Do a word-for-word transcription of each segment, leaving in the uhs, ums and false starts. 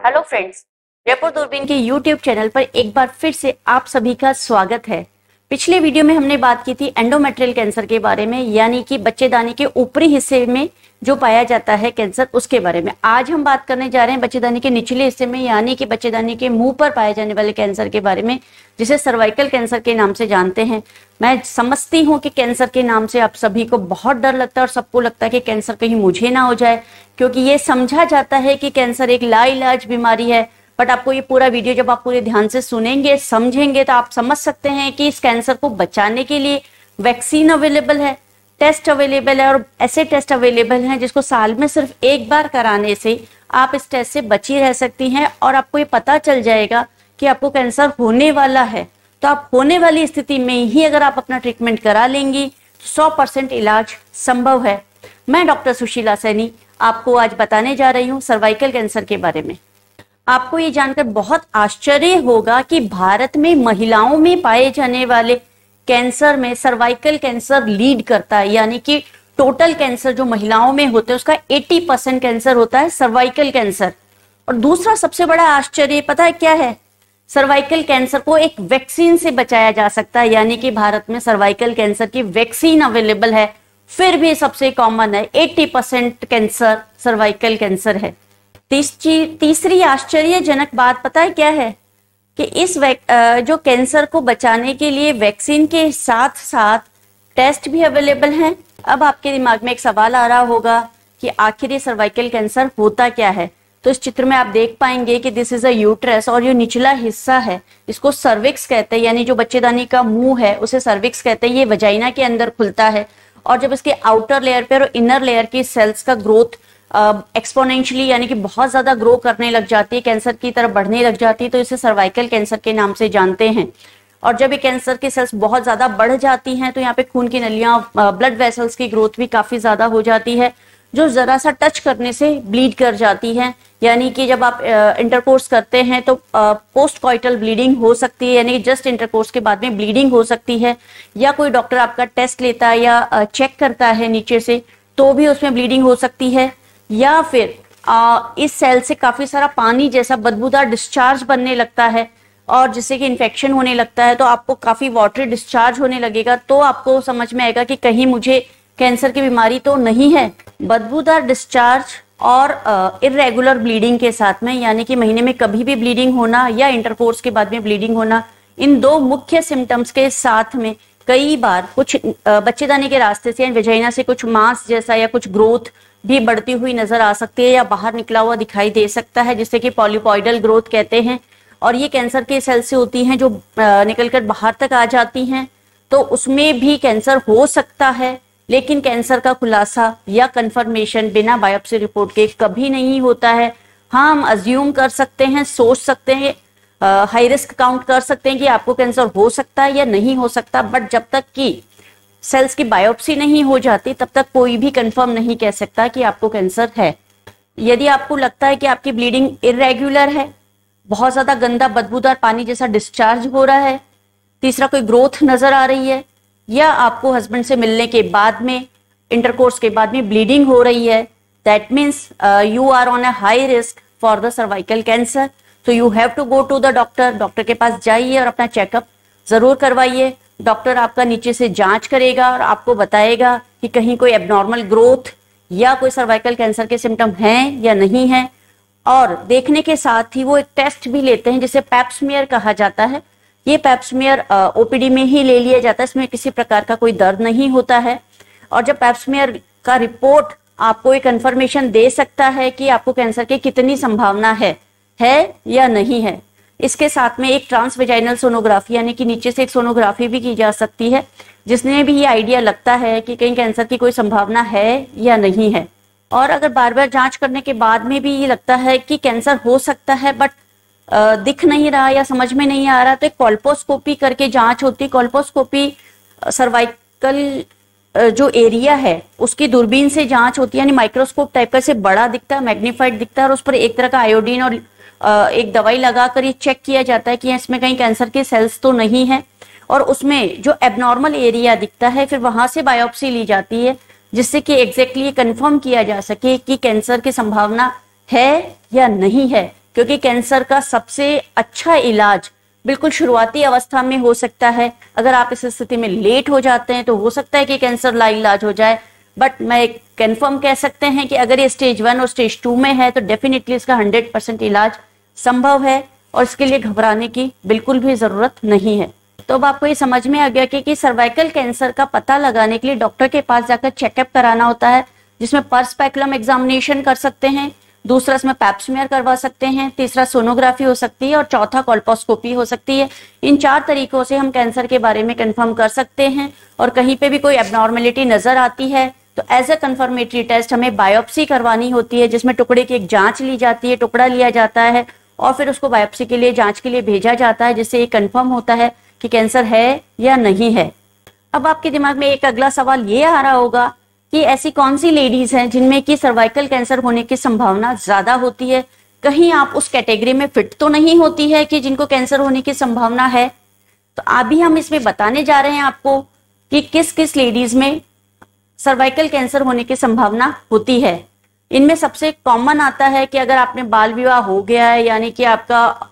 Hello friends, Jaipur दूरबीन के YouTube channel पर एक बार फिर से आप सभी का स्वागत है। पिछले वीडियो में हमने बात की थी एंडोमेट्रियल कैंसर के बारे में, यानी कि बच्चेदानी के ऊपरी हिस्से में जो पाया जाता है कैंसर, उसके बारे में। आज हम बात करने जा रहे हैं बच्चेदानी के निचले हिस्से में, यानी कि बच्चेदानी के मुंह पर पाए जाने वाले कैंसर के बारे में, जिसे सर्वाइकल कैंसर के नाम से जानते हैं। मैं समझती हूँ कि कैंसर के नाम से आप सभी को बहुत डर लगता है और सबको लगता है कि कैंसर कहीं मुझे ना हो जाए, क्योंकि ये समझा जाता है कि कैंसर एक लाइलाज बीमारी है। बट आपको ये पूरा वीडियो जब आप पूरे ध्यान से सुनेंगे, समझेंगे, तो आप समझ सकते हैं कि इस कैंसर को बचाने के लिए वैक्सीन अवेलेबल है, टेस्ट अवेलेबल है, और ऐसे टेस्ट अवेलेबल हैं जिसको साल में सिर्फ एक बार कराने से आप इस टेस्ट से बची रह सकती हैं और आपको ये पता चल जाएगा कि आपको कैंसर होने वाला है। तो आप होने वाली स्थिति में ही अगर आप अपना ट्रीटमेंट करा लेंगी तो सौ परसेंट इलाज संभव है। मैं डॉक्टर सुशीला सैनी आपको आज बताने जा रही हूँ सर्वाइकल कैंसर के बारे में। आपको ये जानकर बहुत आश्चर्य होगा कि भारत में महिलाओं में पाए जाने वाले कैंसर में सर्वाइकल कैंसर लीड करता है, यानी कि टोटल कैंसर जो महिलाओं में होते हैं उसका अस्सी परसेंट कैंसर होता है सर्वाइकल कैंसर। और दूसरा सबसे बड़ा आश्चर्य पता है क्या है? सर्वाइकल कैंसर को एक वैक्सीन से बचाया जा सकता है, यानी कि भारत में सर्वाइकल कैंसर की वैक्सीन अवेलेबल है, फिर भी सबसे कॉमन है, अस्सी परसेंट कैंसर सर्वाइकल कैंसर है। तीसरी तीसरी आश्चर्यजनक बात पता है क्या है? कि इस जो कैंसर को बचाने के लिए वैक्सीन के साथ साथ टेस्ट भी अवेलेबल हैं। अब आपके दिमाग में एक सवाल आ रहा होगा कि आखिर ये सर्वाइकल कैंसर होता क्या है? तो इस चित्र में आप देख पाएंगे कि दिस इज अ यूट्रस, और जो निचला हिस्सा है इसको सर्विक्स कहते हैं, यानी जो बच्चेदानी का मुंह है उसे सर्विक्स कहते हैं। ये वजाइना के अंदर खुलता है और जब इसके आउटर लेयर पे और इनर लेयर की सेल्स का ग्रोथ एक्सपोनेंशियली uh, यानी कि बहुत ज्यादा ग्रो करने लग जाती है, कैंसर की तरफ बढ़ने लग जाती है, तो इसे सर्वाइकल कैंसर के नाम से जानते हैं। और जब ये कैंसर की सेल्स बहुत ज्यादा बढ़ जाती हैं तो यहाँ पे खून की नलियां, ब्लड वेसल्स की ग्रोथ भी काफी ज्यादा हो जाती है, जो जरा सा टच करने से ब्लीड कर जाती है। यानी कि जब आप इंटरकोर्स करते हैं तो पोस्ट कॉइटल ब्लीडिंग हो सकती है, यानी कि जस्ट इंटरकोर्स के बाद में ब्लीडिंग हो सकती है, या कोई डॉक्टर आपका टेस्ट लेता है या चेक करता है नीचे से तो भी उसमें ब्लीडिंग हो सकती है, या फिर आ, इस सेल से काफी सारा पानी जैसा बदबूदार डिस्चार्ज बनने लगता है और जिससे कि इन्फेक्शन होने लगता है, तो आपको काफी वाटरी डिस्चार्ज होने लगेगा, तो आपको समझ में आएगा कि कहीं मुझे कैंसर की बीमारी तो नहीं है। बदबूदार डिस्चार्ज और इर्रेगुलर ब्लीडिंग के साथ में, यानी कि महीने में कभी भी ब्लीडिंग होना या इंटरकोर्स के बाद में ब्लीडिंग होना, इन दो मुख्य सिम्टम्स के साथ में कई बार कुछ बच्चेदानी के रास्ते से वेजाइना से कुछ मांस जैसा या कुछ ग्रोथ भी बढ़ती हुई नजर आ सकती है या बाहर निकला हुआ दिखाई दे सकता है, जिससे कि पॉलीपॉइडल ग्रोथ कहते हैं। और ये कैंसर के सेल से होती हैं जो निकलकर बाहर तक आ जाती हैं, तो उसमें भी कैंसर हो सकता है, लेकिन कैंसर का खुलासा या कंफर्मेशन बिना बायोप्सी रिपोर्ट के कभी नहीं होता है। हाँ, हम अज्यूम कर सकते हैं, सोच सकते हैं, हाई रिस्क काउंट कर सकते हैं कि आपको कैंसर हो सकता है या नहीं हो सकता, बट जब तक कि सेल्स की बायोप्सी नहीं हो जाती तब तक कोई भी कंफर्म नहीं कह सकता कि आपको कैंसर है। यदि आपको लगता है कि आपकी ब्लीडिंग इरेगुलर है, बहुत ज्यादा गंदा बदबूदार पानी जैसा डिस्चार्ज हो रहा है, तीसरा कोई ग्रोथ नजर आ रही है, या आपको हस्बैंड से मिलने के बाद में, इंटरकोर्स के बाद में ब्लीडिंग हो रही है, that means you are on a high risk for the cervical cancer. तो you have to go to the doctor. Doctor के पास जाइए और अपना चेकअप जरूर करवाइए। डॉक्टर आपका नीचे से जांच करेगा और आपको बताएगा कि कहीं कोई एबनॉर्मल ग्रोथ या कोई सर्वाइकल कैंसर के सिम्टम हैं या नहीं है। और देखने के साथ ही वो एक टेस्ट भी लेते हैं जिसे पैप्समियर कहा जाता है। ये पैप्समियर ओपीडी में ही ले लिया जाता है, इसमें किसी प्रकार का कोई दर्द नहीं होता है। और जब पैप्समियर का रिपोर्ट आपको एक कंफर्मेशन दे सकता है कि आपको कैंसर की कितनी संभावना है है या नहीं है। इसके साथ में एक ट्रांसवेजाइनल सोनोग्राफी, यानी कि नीचे से एक सोनोग्राफी भी की जा सकती है, जिसने भी ये आइडिया लगता है कि कहीं कैंसर की कोई संभावना है या नहीं है। और अगर बार बार जांच करने के बाद में भी ये लगता है कि कैंसर हो सकता है बट दिख नहीं रहा या समझ में नहीं आ रहा, तो एक कॉल्पोस्कोपी करके जांच होती है। कॉल्पोस्कोपी सर्वाइकल जो एरिया है उसकी दूरबीन से जांच होती है, यानी माइक्रोस्कोप टाइप का से बड़ा दिखता है, मैग्नीफाइड दिखता है, और उस पर एक तरह का आयोडीन और एक दवाई लगाकर ये चेक किया जाता है कि इसमें कहीं कैंसर के सेल्स तो नहीं है, और उसमें जो एबनॉर्मल एरिया दिखता है फिर वहां से बायोप्सी ली जाती है, जिससे कि एग्जैक्टली कंफर्म किया जा सके कि कैंसर की संभावना है या नहीं है, क्योंकि कैंसर का सबसे अच्छा इलाज बिल्कुल शुरुआती अवस्था में हो सकता है। अगर आप इस स्थिति में लेट हो जाते हैं तो हो सकता है कि कैंसर लाइलाज हो जाए, बट मैं कंफर्म कह सकते हैं कि अगर ये स्टेज वन और स्टेज टू में है तो डेफिनेटली इसका हंड्रेड परसेंट इलाज संभव है और इसके लिए घबराने की बिल्कुल भी जरूरत नहीं है। तो अब आपको ये समझ में आ गया कि, कि सर्वाइकल कैंसर का पता लगाने के लिए डॉक्टर के पास जाकर चेकअप कराना होता है, जिसमें पर स्पेकुलम एग्जामिनेशन कर सकते हैं, दूसरा इसमें पैप स्मीयर करवा सकते हैं, तीसरा सोनोग्राफी हो सकती है और चौथा कोल्पोस्कोपी हो सकती है। इन चार तरीकों से हम कैंसर के बारे में कंफर्म कर सकते हैं और कहीं पे भी कोई एबनॉर्मेलिटी नजर आती है तो एज अ कंफर्मेटरी टेस्ट हमें बायोप्सी करवानी होती है, जिसमें टुकड़े की एक जांच ली जाती है, टुकड़ा लिया जाता है और फिर उसको बायोप्सी के लिए जांच के लिए भेजा जाता है, जिससे ये कंफर्म होता है कि कैंसर है या नहीं है। अब आपके दिमाग में एक अगला सवाल ये आ रहा होगा कि ऐसी कौन सी लेडीज हैं जिनमें कि सर्वाइकल कैंसर होने की संभावना ज्यादा होती है, कहीं आप उस कैटेगरी में फिट तो नहीं होती है कि जिनको कैंसर होने की संभावना है। तो अभी हम इसमें बताने जा रहे हैं आपको कि किस किस लेडीज में सर्वाइकल कैंसर होने की संभावना होती है। इनमें सबसे कॉमन आता है कि अगर आपने बाल विवाह हो गया है, यानी कि आपका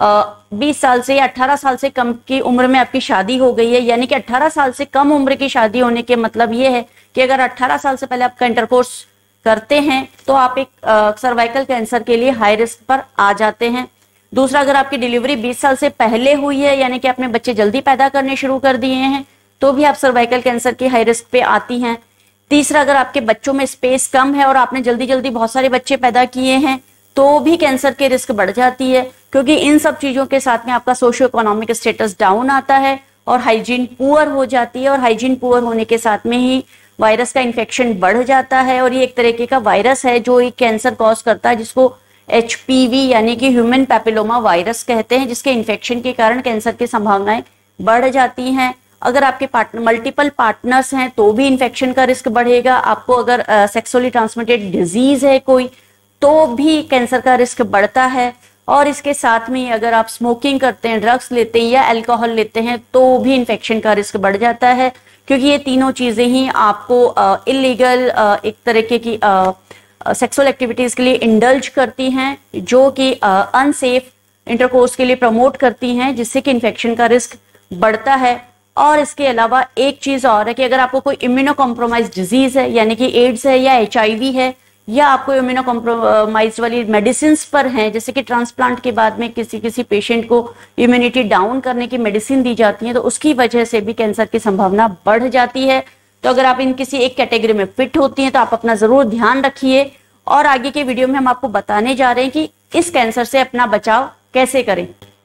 बीस साल से या अठारह साल से कम की उम्र में आपकी शादी हो गई है, यानी कि अठारह साल से कम उम्र की शादी होने के मतलब ये है कि अगर अठारह साल से पहले आपका इंटरकोर्स करते हैं तो आप एक सर्वाइकल कैंसर के लिए हाई रिस्क पर आ जाते हैं। दूसरा, अगर आपकी डिलीवरी बीस साल से पहले हुई है, यानी कि आपने बच्चे जल्दी पैदा करने शुरू कर दिए हैं, तो भी आप सर्वाइकल कैंसर की हाई रिस्क पे आती हैं। तीसरा, अगर आपके बच्चों में स्पेस कम है और आपने जल्दी जल्दी बहुत सारे बच्चे पैदा किए हैं तो भी कैंसर की रिस्क बढ़ जाती है, क्योंकि इन सब चीजों के साथ में आपका सोशियो इकोनॉमिक स्टेटस डाउन आता है और हाइजीन पुअर हो जाती है, और हाइजीन पुअर होने के साथ में ही वायरस का इन्फेक्शन बढ़ जाता है। और ये एक तरीके का वायरस है जो एक कैंसर कॉज करता है, जिसको एच पी वी यानी कि ह्यूमन पैपिलोमा वायरस कहते हैं, जिसके इन्फेक्शन के कारण कैंसर की संभावनाएं बढ़ जाती हैं। अगर आपके पार्टनर मल्टीपल पार्टनर्स हैं तो भी इन्फेक्शन का रिस्क बढ़ेगा। आपको अगर सेक्सुअली ट्रांसमिटेड डिजीज है कोई तो भी कैंसर का रिस्क बढ़ता है। और इसके साथ में अगर आप स्मोकिंग करते हैं, ड्रग्स लेते हैं या अल्कोहल लेते हैं तो भी इन्फेक्शन का रिस्क बढ़ जाता है, क्योंकि ये तीनों चीजें ही आपको इलीगल एक तरीके की सेक्सुअल एक्टिविटीज के लिए इंडल्ज करती हैं, जो कि अनसेफ इंटरकोर्स के लिए प्रमोट करती हैं, जिससे कि इन्फेक्शन का रिस्क बढ़ता है। और इसके अलावा एक चीज और है कि अगर आपको कोई इम्यूनो कॉम्प्रोमाइज डिजीज है, यानी कि एड्स है या एच आई वी है, या आपको इम्यूनो कॉम्प्रोमाइज वाली मेडिसिन पर हैं, जैसे कि ट्रांसप्लांट के बाद में किसी किसी पेशेंट को इम्यूनिटी डाउन करने की मेडिसिन दी जाती है, तो उसकी वजह से भी कैंसर की संभावना बढ़ जाती है। तो अगर आप इन किसी एक कैटेगरी में फिट होती हैं तो आप अपना जरूर ध्यान रखिए। और आगे के वीडियो में हम आपको बताने जा रहे हैं कि इस कैंसर से अपना बचाव कैसे करें।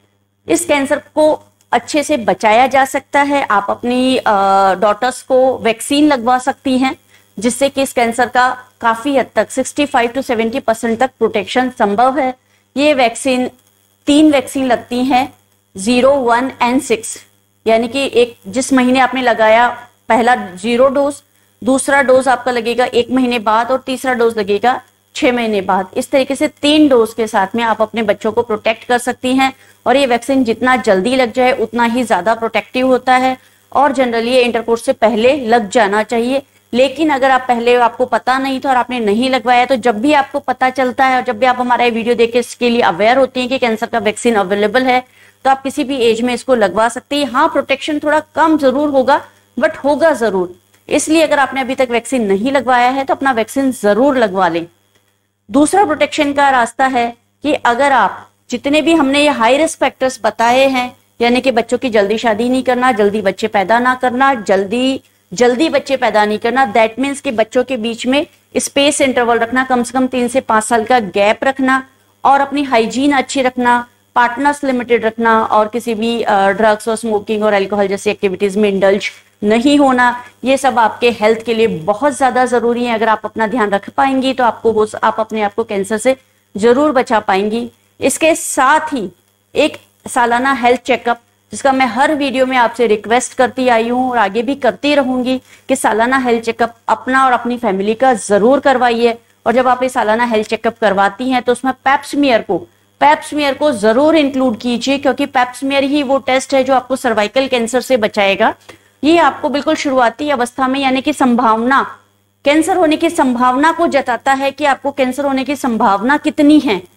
इस कैंसर को अच्छे से बचाया जा सकता है। आप अपनी डॉटर्स को वैक्सीन लगवा सकती हैं, जिससे कि इस कैंसर का काफी हद तक पैंसठ टू सत्तर परसेंट तक प्रोटेक्शन संभव है। ये वैक्सीन तीन वैक्सीन लगती हैं, जीरो वन एंड सिक्स, यानी कि एक जिस महीने आपने लगाया पहला जीरो डोज, दूसरा डोज आपका लगेगा एक महीने बाद और तीसरा डोज लगेगा छह महीने बाद। इस तरीके से तीन डोज के साथ में आप अपने बच्चों को प्रोटेक्ट कर सकती हैं। और ये वैक्सीन जितना जल्दी लग जाए उतना ही ज्यादा प्रोटेक्टिव होता है, और जनरली ये इंटरकोर्स से पहले लग जाना चाहिए। लेकिन अगर आप पहले आपको पता नहीं था और आपने नहीं लगवाया, तो जब भी आपको पता चलता है और जब भी आप हमारा ये वीडियो देख के इसके लिए अवेयर होती हैं कि कैंसर का वैक्सीन अवेलेबल है, तो आप किसी भी एज में इसको लगवा सकती हैं। हाँ, प्रोटेक्शन थोड़ा कम जरूर होगा, बट होगा जरूर। इसलिए अगर आपने अभी तक वैक्सीन नहीं लगवाया है तो अपना वैक्सीन जरूर लगवा लें। दूसरा प्रोटेक्शन का रास्ता है कि अगर आप जितने भी हमने ये हाई रिस्क फैक्टर्स बताए हैं, यानी कि बच्चों की जल्दी शादी नहीं करना, जल्दी बच्चे पैदा ना करना, जल्दी जल्दी बच्चे पैदा नहीं करना, दैट मीन्स कि बच्चों के बीच में स्पेस इंटरवल रखना, कम से कम तीन से पांच साल का गैप रखना, और अपनी हाइजीन अच्छी रखना, पार्टनर्स लिमिटेड रखना, और किसी भी ड्रग्स और स्मोकिंग और अल्कोहल जैसी एक्टिविटीज में इंडल्ज नहीं होना। ये सब आपके हेल्थ के लिए बहुत ज्यादा जरूरी है। अगर आप अपना ध्यान रख पाएंगी तो आपको वो आप अपने आप को कैंसर से जरूर बचा पाएंगी। इसके साथ ही एक सालाना हेल्थ चेकअप, जिसका मैं हर वीडियो में आपसे रिक्वेस्ट करती आई हूँ और आगे भी करती रहूंगी कि सालाना हेल्थ चेकअप अपना और अपनी फैमिली का जरूर करवाइए। और जब आप ये सालाना हेल्थ चेकअप करवाती हैं तो उसमें पैप स्मीयर को पैप स्मीयर को जरूर इंक्लूड कीजिए, क्योंकि पैप स्मीयर ही वो टेस्ट है जो आपको सर्वाइकल कैंसर से बचाएगा। ये आपको बिल्कुल शुरुआती अवस्था में, यानी कि संभावना, कैंसर होने की संभावना को जताता है कि आपको कैंसर होने की संभावना कितनी है।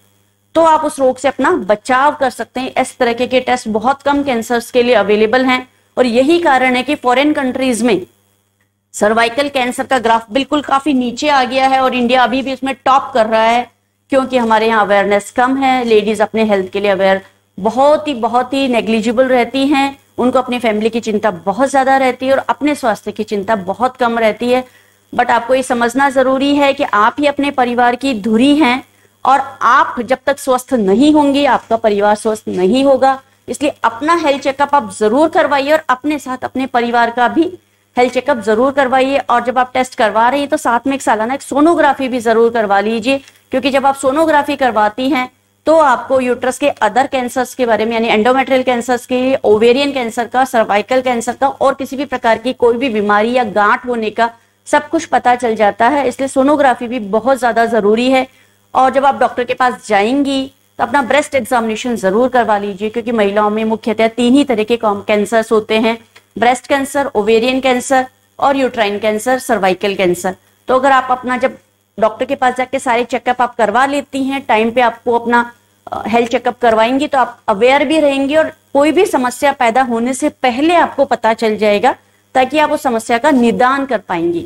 तो आप उस रोग से अपना बचाव कर सकते हैं। इस तरह के टेस्ट बहुत कम कैंसर्स के लिए अवेलेबल हैं और यही कारण है कि फॉरेन कंट्रीज में सर्वाइकल कैंसर का ग्राफ बिल्कुल काफी नीचे आ गया है और इंडिया अभी भी इसमें टॉप कर रहा है, क्योंकि हमारे यहाँ अवेयरनेस कम है। लेडीज अपने हेल्थ के लिए अवेयर बहुत ही बहुत ही नेग्लिजिबल रहती हैं, उनको अपनी फैमिली की चिंता बहुत ज्यादा रहती है और अपने स्वास्थ्य की चिंता बहुत कम रहती है। बट आपको ये समझना जरूरी है कि आप ही अपने परिवार की धुरी हैं और आप जब तक स्वस्थ नहीं होंगे आपका परिवार स्वस्थ नहीं होगा। इसलिए अपना हेल्थ चेकअप आप जरूर करवाइए और अपने साथ अपने परिवार का भी हेल्थ चेकअप जरूर करवाइए। और जब आप टेस्ट करवा रही हैं तो साथ में एक सालाना एक सोनोग्राफी भी जरूर करवा लीजिए, क्योंकि जब आप सोनोग्राफी करवाती हैं तो आपको यूट्रस के अदर कैंसर्स के बारे में, यानी एंडोमेट्रियल कैंसर्स के, ओवेरियन कैंसर का, सर्वाइकल कैंसर का और किसी भी प्रकार की कोई भी बीमारी या गांठ होने का सब कुछ पता चल जाता है। इसलिए सोनोग्राफी भी बहुत ज्यादा जरूरी है। और जब आप डॉक्टर के पास जाएंगी तो अपना ब्रेस्ट एग्जामिनेशन जरूर करवा लीजिए, क्योंकि महिलाओं में मुख्यतः तीन ही तरह के कैंसर्स होते हैं, ब्रेस्ट कैंसर, ओवेरियन कैंसर और यूट्राइन कैंसर, सर्वाइकल कैंसर। तो अगर आप अपना जब डॉक्टर के पास जाके सारे चेकअप आप करवा लेती हैं, टाइम पे आपको अपना हेल्थ चेकअप करवाएंगी तो आप अवेयर भी रहेंगी और कोई भी समस्या पैदा होने से पहले आपको पता चल जाएगा, ताकि आप उस समस्या का निदान कर पाएंगी।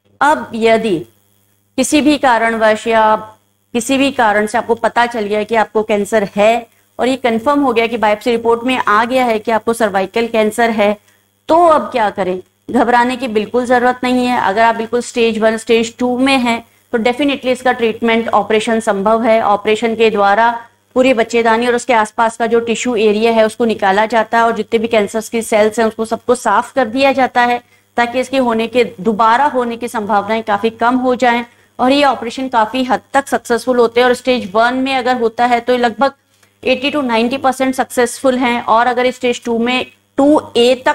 अब यदि किसी भी कारणवश या किसी भी कारण से आपको पता चल गया कि आपको कैंसर है और ये कंफर्म हो गया कि बायोप्सी रिपोर्ट में आ गया है कि आपको सर्वाइकल कैंसर है, तो अब क्या करें? घबराने की बिल्कुल जरूरत नहीं है। अगर आप बिल्कुल स्टेज वन स्टेज टू में हैं तो डेफिनेटली इसका ट्रीटमेंट ऑपरेशन संभव है। ऑपरेशन के द्वारा पूरी बच्चेदानी और उसके आसपास का जो टिश्यू एरिया है उसको निकाला जाता है और जितने भी कैंसर की सेल्स हैं उसको सबको साफ कर दिया जाता है, ताकि इसके होने के दोबारा होने की संभावनाएं काफी कम हो जाएं। और ये ऑपरेशन काफी हद तक सक्सेसफुल होते हैं और स्टेज वन में अगर होता है तो लगभग अस्सी टू नब्बे परसेंट सक्सेसफुल हैं, और अगर स्टेज टू में टू ए तक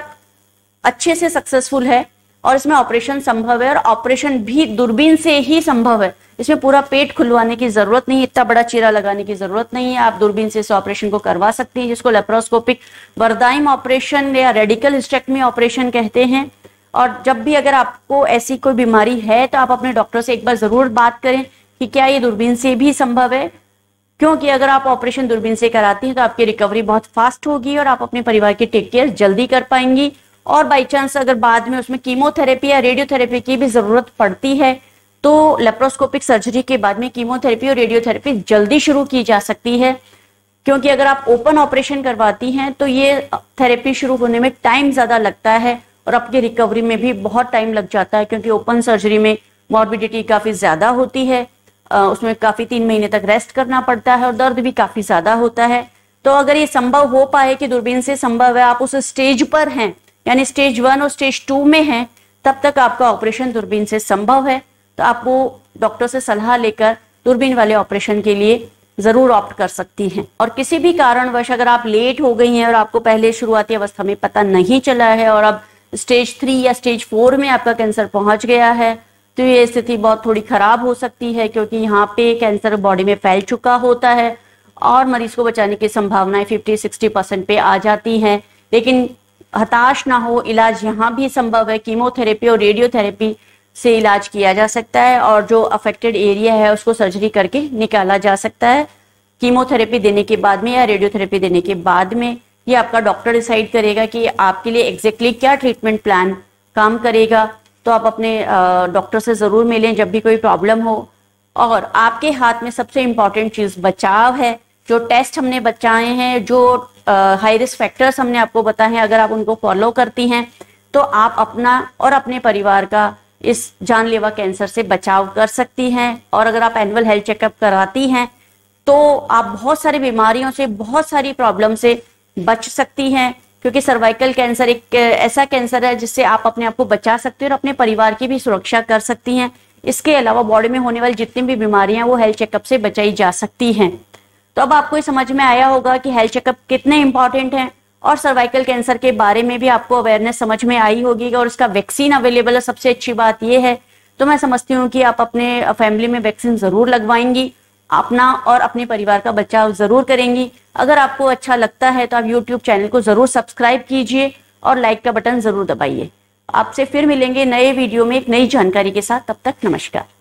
अच्छे से सक्सेसफुल है और इसमें ऑपरेशन संभव है और ऑपरेशन भी दूरबीन से ही संभव है। इसमें पूरा पेट खुलवाने की जरूरत नहीं, इतना बड़ा चीरा लगाने की जरूरत नहीं है। आप दूरबीन से इस ऑपरेशन को करवा सकती हैं, जिसको लेप्रोस्कोपिक वर्दाइम ऑपरेशन या रेडिकल हिस्टेक्टमी ऑपरेशन कहते हैं। और जब भी अगर आपको ऐसी कोई बीमारी है तो आप अपने डॉक्टर से एक बार जरूर बात करें कि क्या ये दूरबीन से भी संभव है, क्योंकि अगर आप ऑपरेशन दूरबीन से कराती हैं तो आपकी रिकवरी बहुत फास्ट होगी और आप अपने परिवार की टेक केयर जल्दी कर पाएंगी। और बाई चांस अगर बाद में उसमें कीमोथेरेपी या रेडियोथेरेपी की भी जरूरत पड़ती है तो लेप्रोस्कोपिक सर्जरी के बाद में कीमोथेरेपी और रेडियोथेरेपी जल्दी शुरू की जा सकती है, क्योंकि अगर आप ओपन ऑपरेशन करवाती हैं तो ये थेरेपी शुरू होने में टाइम ज्यादा लगता है और आपकी रिकवरी में भी बहुत टाइम लग जाता है, क्योंकि ओपन सर्जरी में मॉर्बिडिटी काफी ज्यादा होती है, उसमें काफी तीन महीने तक रेस्ट करना पड़ता है और दर्द भी काफी ज्यादा होता है। तो अगर ये संभव हो पाए कि दूरबीन से संभव है, आप उस स्टेज पर हैं यानी स्टेज वन और स्टेज टू में हैं, तब तक आपका ऑपरेशन दूरबीन से संभव है, तो आप वो डॉक्टर से सलाह लेकर दूरबीन वाले ऑपरेशन के लिए जरूर ऑप्ट कर सकती हैं। और किसी भी कारणवश अगर आप लेट हो गई हैं और आपको पहले शुरुआती अवस्था में पता नहीं चला है और अब स्टेज थ्री या स्टेज फोर में आपका कैंसर पहुंच गया है, तो ये स्थिति बहुत थोड़ी खराब हो सकती है, क्योंकि यहाँ पे कैंसर बॉडी में फैल चुका होता है और मरीज को बचाने की संभावनाएं फिफ्टी सिक्सटी परसेंट पे आ जाती हैं। लेकिन हताश ना हो, इलाज यहाँ भी संभव है। कीमोथेरेपी और रेडियोथेरेपी से इलाज किया जा सकता है और जो अफेक्टेड एरिया है उसको सर्जरी करके निकाला जा सकता है। कीमोथेरेपी देने के बाद में या रेडियोथेरेपी देने के बाद में ये आपका डॉक्टर डिसाइड करेगा कि आपके लिए एग्जैक्टली क्या ट्रीटमेंट प्लान काम करेगा। तो आप अपने डॉक्टर से जरूर मिलें जब भी कोई प्रॉब्लम हो। और आपके हाथ में सबसे इंपॉर्टेंट चीज बचाव है। जो टेस्ट हमने बचाए हैं, जो हाई रिस्क फैक्टर्स हमने आपको बताए हैं, अगर आप उनको फॉलो करती हैं तो आप अपना और अपने परिवार का इस जानलेवा कैंसर से बचाव कर सकती हैं। और अगर आप एनुअल हेल्थ चेकअप कराती हैं तो आप बहुत सारी बीमारियों से, बहुत सारी प्रॉब्लम से बच सकती हैं, क्योंकि सर्वाइकल कैंसर एक ऐसा कैंसर है जिससे आप अपने आप को बचा सकते हैं और अपने परिवार की भी सुरक्षा कर सकती हैं। इसके अलावा बॉडी में होने वाली जितनी भी बीमारियां वो हेल्थ चेकअप से बचाई जा सकती हैं। तो अब आपको समझ में आया होगा कि हेल्थ चेकअप कितने इंपॉर्टेंट हैं और सर्वाइकल कैंसर के बारे में भी आपको अवेयरनेस समझ में आई होगी और इसका वैक्सीन अवेलेबल है। सबसे अच्छी बात यह है, तो मैं समझती हूँ कि आप अपने फैमिली में वैक्सीन जरूर लगवाएंगी, अपना और अपने परिवार का बचाव जरूर करेंगी। अगर आपको अच्छा लगता है तो आप यूट्यूब चैनल को जरूर सब्सक्राइब कीजिए और लाइक का बटन जरूर दबाइए। आपसे फिर मिलेंगे नए वीडियो में एक नई जानकारी के साथ। तब तक नमस्कार।